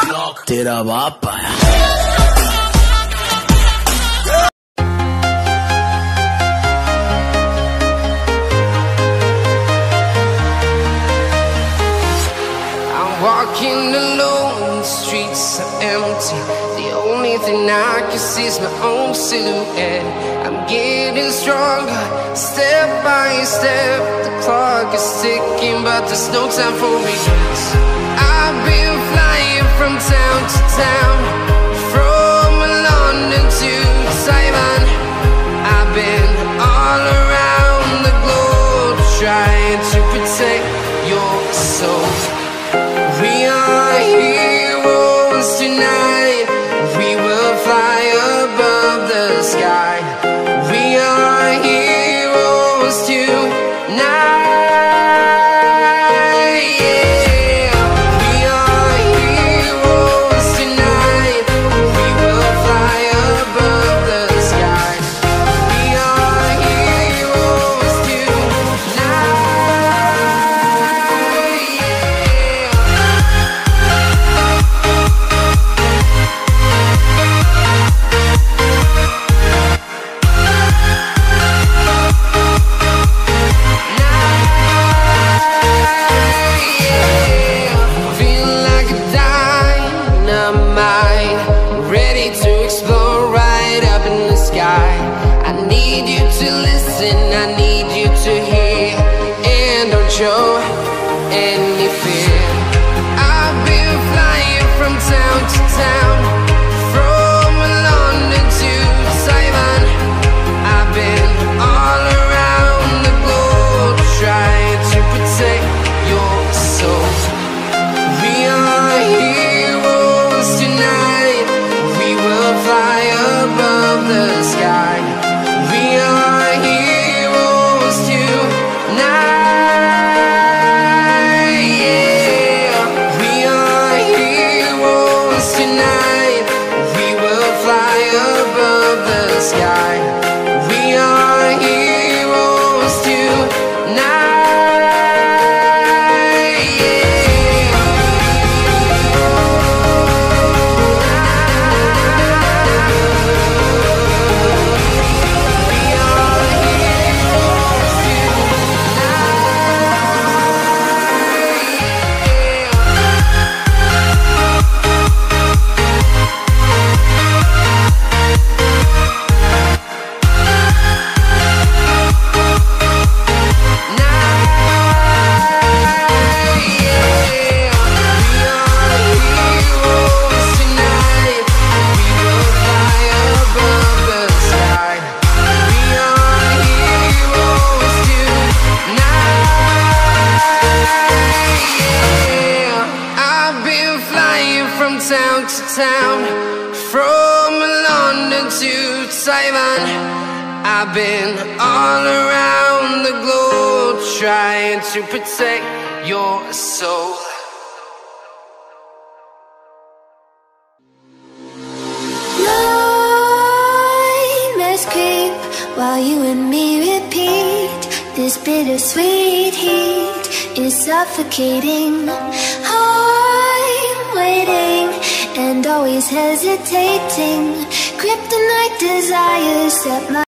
तेरा बाप आया। Walking alone, the streets are empty. The only thing I can see is my own silhouette. I'm getting stronger, step by step. The clock is ticking, but there's no time for regrets. I've been flying from town to town, from London to Taiwan. I've been all around the globe, trying to protect your soul. We are heroes tonight. We will fly above the sky. We are heroes tonight. Yeah. We are heroes tonight. We will fly above the sky. We are heroes tonight. I need you to listen, I need you to hear, and don't show any fear. I've been flying from town to town, from London to Taiwan. I've been all around the globe, trying to protect your soul. We are heroes tonight. We will fly above the sky. We are heroes tonight. Yeah. We are heroes tonight. We will fly above the sky. We are heroes tonight. Town to town, from London to Taiwan. I've been all around the globe, trying to protect your soul. Nightmares creep while you and me repeat. This bittersweet heat is suffocating. I'm waiting and always hesitating. Kryptonite desires set my